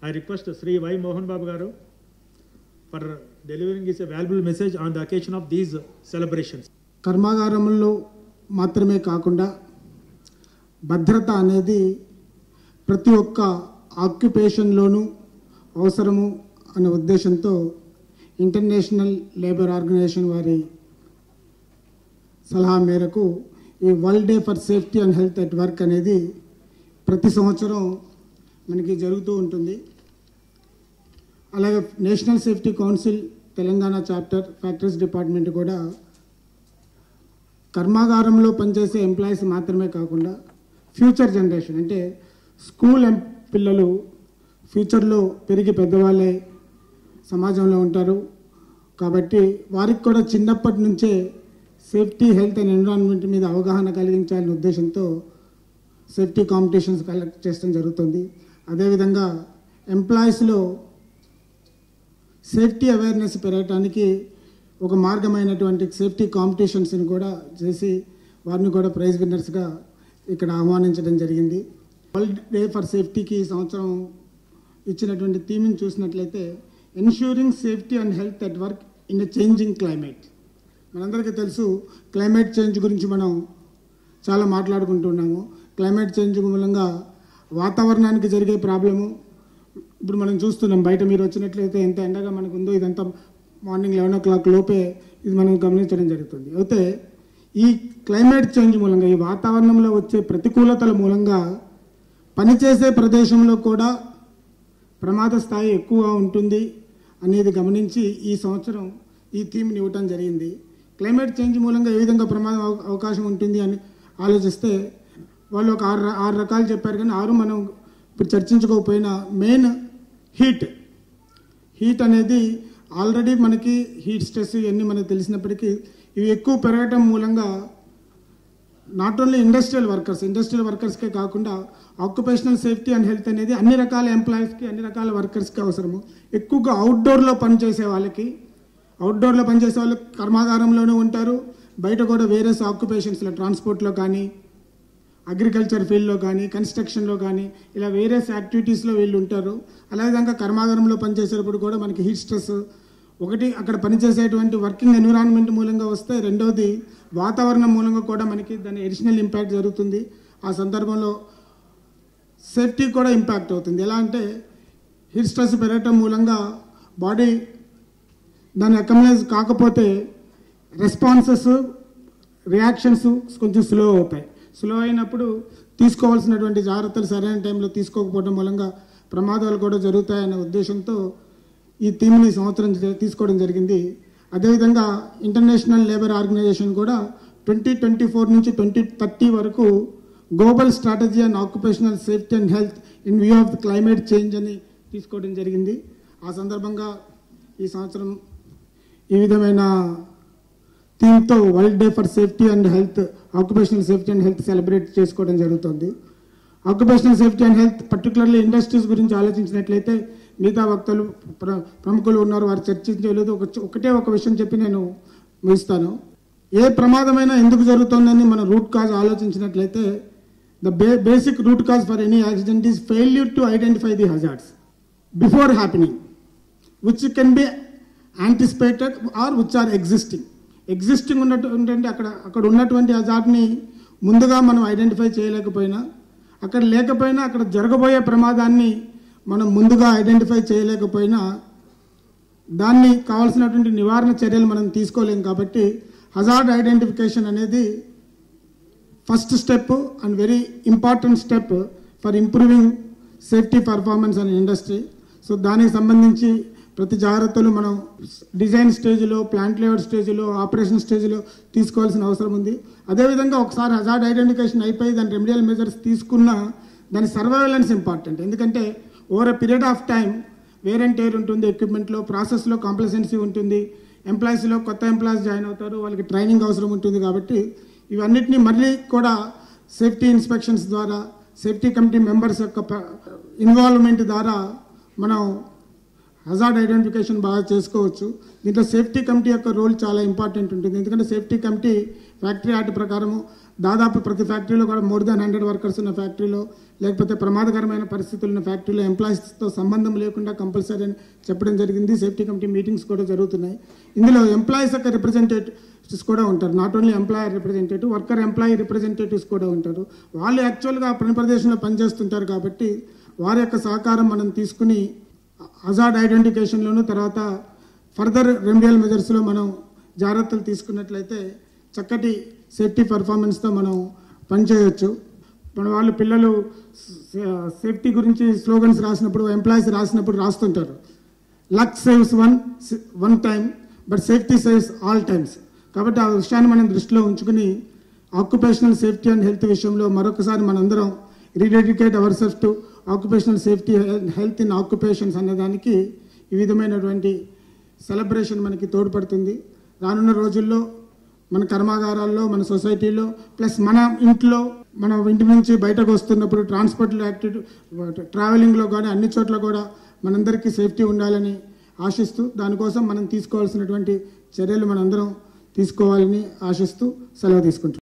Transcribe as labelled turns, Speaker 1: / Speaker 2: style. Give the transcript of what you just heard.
Speaker 1: I request Sri Y. Mohan Babu Garu for delivering his valuable message on the occasion of these celebrations.
Speaker 2: కర్మాగారంలో మాత్రమే కాకుండా భద్రత అనేది ప్రతి ఒక్క ఆక్యుపేషన్లోనూ అవసరము అనే ఉద్దేశంతో ఇంటర్నేషనల్ లేబర్ ఆర్గనైజేషన్ వారి సలహా మేరకు ఈ world day for safety and health at work అనేది ప్రతి సంవత్సరం మనకి జరుగుతూ ఉంటుంది. అలాగే national safety council Telangana chapter factories department కూడా కర్మాగారంలో పనిచేసే ఎంప్లాయీస్ మాత్రమే కాకుండా ఫ్యూచర్ జనరేషన్ అంటే స్కూల్ పిల్లలు ఫ్యూచర్లో పెరిగి పెద్దవాళ్ళే సమాజంలో ఉంటారు కాబట్టి వారికి కూడా చిన్నప్పటి నుంచే సేఫ్టీ హెల్త్ అండ్ ఎన్విరాన్మెంట్ మీద అవగాహన కలిగించాలనే ఉద్దేశంతో సేఫ్టీ కాంపిటీషన్స్ కండక్ట్ చేయడం జరుగుతుంది. అదేవిధంగా ఎంప్లాయీస్లో సేఫ్టీ అవేర్నెస్ పెరగడానికి ఒక మార్గమైనటువంటి సేఫ్టీ కాంపిటీషన్స్ని కూడా చేసి వారిని కూడా ప్రైజ్ విన్నర్స్గా ఇక్కడ ఆహ్వానించడం జరిగింది. వరల్డ్ డే ఫర్ సేఫ్టీకి ఈ సంవత్సరం ఇచ్చినటువంటి థీమ్ని చూసినట్లయితే ensuring safety and health at work in a changing climate. మనందరికీ తెలుసు క్లైమేట్ చేంజ్ గురించి మనం చాలా మాట్లాడుకుంటున్నాము. క్లైమేట్ చేంజ్ మూలంగా వాతావరణానికి జరిగే ప్రాబ్లము ఇప్పుడు మనం చూస్తున్నాం. బయట మీరు వచ్చినట్లయితే ఎంత ఎండగా మనకు ఉందో ఇదంతా మార్నింగ్ 11 o'clock లోపే ఇది మనం గమనించడం జరుగుతుంది. అయితే ఈ క్లైమేట్ చేంజ్ మూలంగా ఈ వాతావరణంలో వచ్చే ప్రతికూలతల మూలంగా పనిచేసే ప్రదేశంలో కూడా ప్రమాద స్థాయి ఎక్కువ ఉంటుంది అనేది గమనించి ఈ సంవత్సరం ఈ థీమ్ని ఇవ్వటం జరిగింది. క్లైమేట్ చేంజ్ మూలంగా ఏ విధంగా ప్రమాదం అవకాశం ఉంటుంది అని ఆలోచిస్తే వాళ్ళు ఒక ఆరు రకాలు చెప్పారు. కానీ 6 మనం ఇప్పుడు చర్చించుకోకపోయినా మెయిన్ హీట్ అనేది ఆల్రెడీ మనకి హీట్ స్ట్రెస్ ఇవన్నీ మనకు తెలిసినప్పటికీ ఇవి ఎక్కువ పెరగటం మూలంగా నాట్ ఓన్లీ ఇండస్ట్రియల్ వర్కర్స్కే కాకుండా ఆక్యుపేషనల్ సేఫ్టీ అండ్ హెల్త్ అనేది అన్ని రకాల ఎంప్లాయీస్కి అన్ని రకాల వర్కర్స్కి అవసరము. ఎక్కువగా అవుట్డోర్లో పనిచేసే వాళ్ళు కర్మాగారంలోనూ ఉంటారు, బయట కూడా వేరే ఆక్యుపేషన్స్లో ట్రాన్స్పోర్ట్లో కానీ అగ్రికల్చర్ ఫీల్డ్లో కానీ కన్స్ట్రక్షన్లో కానీ ఇలా వేరే యాక్టివిటీస్లో వీళ్ళు ఉంటారు. అలాగే కర్మాగారంలో పనిచేసేటప్పుడు కూడా మనకి హీట్ స్ట్రెస్ ఒకటి అక్కడ పనిచేసేటువంటి వర్కింగ్ ఎన్విరాన్మెంట్ మూలంగా వస్తే, రెండవది వాతావరణం మూలంగా కూడా మనకి దాని అడిషనల్ ఇంపాక్ట్ జరుగుతుంది. ఆ సందర్భంలో సేఫ్టీ కూడా ఇంపాక్ట్ అవుతుంది. ఎలా అంటే హీట్ స్ట్రెస్ పెరగటం మూలంగా బాడీ దాన్ని అకమలైజ్ కాకపోతే రెస్పాన్సెస్ రియాక్షన్స్ కొంచెం స్లో అవుతాయి. స్లో అయినప్పుడు తీసుకోవాల్సినటువంటి జాగ్రత్తలు సరైన టైంలో తీసుకోకపోవడం మూలంగా ప్రమాదాలు కూడా జరుగుతాయనే ఉద్దేశంతో ఈ థీమ్ని ఈ సంవత్సరం తీసుకోవడం జరిగింది. అదేవిధంగా ఇంటర్నేషనల్ లేబర్ ఆర్గనైజేషన్ కూడా 2024 నుంచి 2030 వరకు global strategy and occupational safety and health in view of the climate change అని తీసుకోవడం జరిగింది. ఆ సందర్భంగా ఈ సంవత్సరం ఈ విధమైన థీమ్తో world day for safety and health occupational safety and health celebrate చేసుకోవడం జరుగుతుంది. Occupational safety and health particularly industries గురించి ఆలోచించినట్లయితే మిగతా వక్తలు ప్రముఖులు ఉన్నారు, వారు చర్చించలేదు. ఒకటే ఒక విషయం చెప్పి నేను ముగిస్తాను. ఏ ప్రమాదమైనా ఎందుకు జరుగుతుందని మనం రూట్ కాజ్ ఆలోచించినట్లయితే the basic root cause for any accident is failure to identify the hazards before happening which can be anticipated or which are existing ఉన్నటువంటి అక్కడ ఉన్నటువంటి హజార్డ్ని ముందుగా మనం ఐడెంటిఫై చేయలేకపోయినా, అక్కడ లేకపోయినా అక్కడ జరగబోయే ప్రమాదాన్ని మనం ముందుగా ఐడెంటిఫై చేయలేకపోయినా దాన్ని కావాల్సినటువంటి నివారణ చర్యలు మనం తీసుకోలేం. కాబట్టి హజార్డ్ ఐడెంటిఫికేషన్ అనేది first step and very important step for improving safety performance అనే ఇండస్ట్రీ. సో దానికి సంబంధించి ప్రతి జాగ్రత్తలు మనం డిజైన్ స్టేజ్లో, ప్లాంట్ లేఅవుట్ స్టేజ్లో, ఆపరేషన్ స్టేజ్లో తీసుకోవాల్సిన అవసరం ఉంది. అదేవిధంగా ఒకసారి హజార్డ్ ఐడెంటిఫికేషన్ అయిపోయి దాని రెమెడియల్ మెజర్స్ తీసుకున్న దాని సర్వైలెన్స్ ఇంపార్టెంట్. ఎందుకంటే over a period of time wear and tear ఉంటుంది, ఎక్విప్మెంట్లో ప్రాసెస్లో కాంప్లసెన్సీ ఉంటుంది, ఎంప్లాయీస్లో కొత్త ఎంప్లాయీస్ జాయిన్ అవుతారు, వాళ్ళకి ట్రైనింగ్ అవసరం ఉంటుంది. కాబట్టి ఇవన్నిటినీ మళ్ళీ కూడా సేఫ్టీ ఇన్స్పెక్షన్స్ ద్వారా, సేఫ్టీ కమిటీ మెంబర్స్ యొక్క ఇన్వాల్వ్మెంట్ ద్వారా మనం హజార్డ్ ఐడెంటిఫికేషన్ బాగా చేసుకోవచ్చు. దీంట్లో సేఫ్టీ కమిటీ యొక్క రోల్ చాలా ఇంపార్టెంట్ ఉంటుంది. ఎందుకంటే సేఫ్టీ కమిటీ ఫ్యాక్టరీ యాక్ట్ ప్రకారము దాదాపు ప్రతి ఫ్యాక్టరీలో కూడా మోర్ దాన్ 100 వర్కర్స్ ఉన్న ఫ్యాక్టరీలో, లేకపోతే ప్రమాదకరమైన పరిస్థితులు ఉన్న ఫ్యాక్టరీలో ఎంప్లాయీస్తో సంబంధం లేకుండా కంపల్సరీ అని చెప్పడం జరిగింది. సేఫ్టీ కమిటీ మీటింగ్స్ కూడా జరుగుతున్నాయి. ఇందులో ఎంప్లాయీస్ యొక్క రిప్రజెంటేటివ్స్ కూడా ఉంటారు. Not only employer representative, worker employee representatives కూడా ఉంటారు. వాళ్ళు యాక్చువల్గా పని ప్రదేశంలో పనిచేస్తుంటారు కాబట్టి వారి యొక్క సహకారం మనం తీసుకుని హజార్డ్ ఐడెంటిఫికేషన్లోను తర్వాత ఫర్దర్ రెమెడియల్ మెజర్స్లో మనం జాగ్రత్తలు తీసుకున్నట్లయితే చక్కటి సేఫ్టీ పర్ఫార్మెన్స్తో మనం పనిచేయవచ్చు. మన వాళ్ళు పిల్లలు సేఫ్టీ గురించి స్లోగన్స్ రాసినప్పుడు, ఎంప్లాయీస్ రాసినప్పుడు రాస్తుంటారు, luck saves one time but safety saves all times. కాబట్టి ఆ విషయాన్ని మనం దృష్టిలో ఉంచుకుని ఆక్యుపేషనల్ సేఫ్టీ అండ్ హెల్త్ విషయంలో మరొకసారి మనందరం rededicate our self to occupational safety health in occupations అనేదానికి ఈ విధమైనటువంటి సెలబ్రేషన్ మనకి తోడ్పడుతుంది. రానున్న రోజుల్లో మన కర్మాగారాల్లో, మన సొసైటీలో, ప్లస్ మన ఇంట్లో, మన ఇంటి నుంచి బయటకు వస్తున్నప్పుడు ట్రాన్స్పోర్ట్లో ట్రావెలింగ్లో కానీ అన్ని చోట్ల కూడా మనందరికీ సేఫ్టీ ఉండాలని ఆశిస్తూ దానికోసం మనం తీసుకోవాల్సినటువంటి చర్యలు మనందరం తీసుకోవాలని ఆశిస్తూ సెలవు తీసుకుంటాం.